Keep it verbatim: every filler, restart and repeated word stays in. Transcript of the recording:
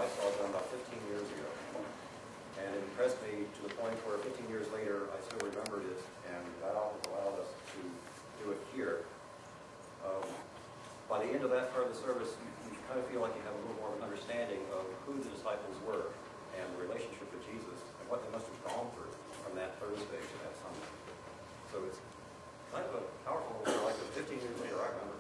I saw done about fifteen years ago. And it impressed me to the point where fifteen years later, I still remembered it, and Val has allowed us to do it here. Um, by the end of that part of the service, you, you kind of feel like you have a little more of an understanding of who the disciples were and the relationship with Jesus and what they must have gone through from that Thursday to that Sunday. So it's kind of a powerful, like fifteen years later, I remember